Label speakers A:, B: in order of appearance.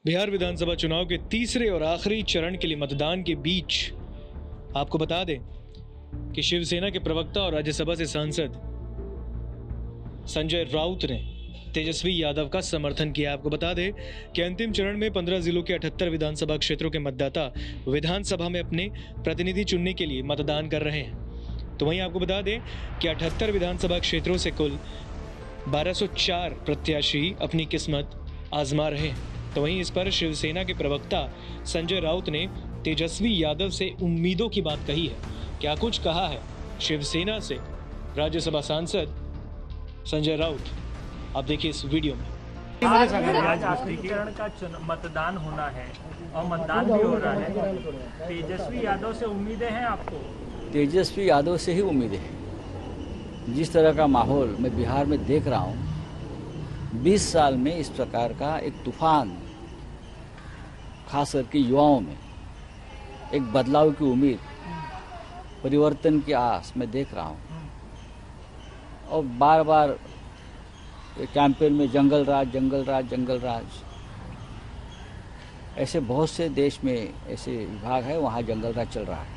A: बिहार विधानसभा चुनाव के तीसरे और आखिरी चरण के लिए मतदान के बीच आपको बता दें कि शिवसेना के प्रवक्ता और राज्यसभा से सांसद संजय राउत ने तेजस्वी यादव का समर्थन किया। आपको बता दें कि अंतिम चरण में 15 जिलों के 78 विधानसभा क्षेत्रों के मतदाता विधानसभा में अपने प्रतिनिधि चुनने के लिए मतदान कर रहे हैं। तो वहीं आपको बता दें कि 78 विधानसभा क्षेत्रों से कुल 1204 प्रत्याशी अपनी किस्मत आजमा रहे हैं। तो वहीं इस पर शिवसेना के प्रवक्ता संजय राउत ने तेजस्वी यादव से उम्मीदों की बात कही है। क्या कुछ कहा है शिवसेना से राज्यसभा सांसद संजय राउत, आप देखिए इस वीडियो में।
B: आज आखिरी चरण का मतदान होना है और मतदान भी हो रहा है। तेजस्वी यादव से उम्मीदें हैं आपको?
C: तेजस्वी यादव से ही उम्मीदें हैं। जिस तरह का माहौल मैं बिहार में देख रहा हूँ, 20 साल में इस प्रकार का एक तूफान, खास करके युवाओं में एक बदलाव की उम्मीद, परिवर्तन की आस मैं देख रहा हूँ। और बार बार कैंपेन में जंगल राज, जंगल राज, जंगल राज, ऐसे बहुत से देश में ऐसे विभाग है, वहाँ जंगल राज चल रहा है।